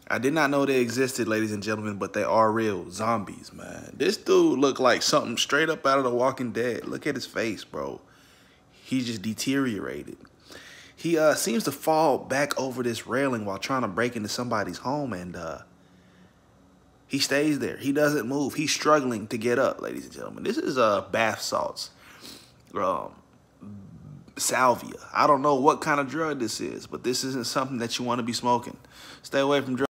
I did not know they existed, ladies and gentlemen, but they are real. Zombies, man. This dude looked like something straight up out of The Walking Dead. Look at his face, bro. He just deteriorated. He seems to fall back over this railing while trying to break into somebody's home, and he stays there. He doesn't move. He's struggling to get up, ladies and gentlemen. This is bath salts. Salvia. I don't know what kind of drug this is, but this isn't something that you want to be smoking. Stay away from drugs.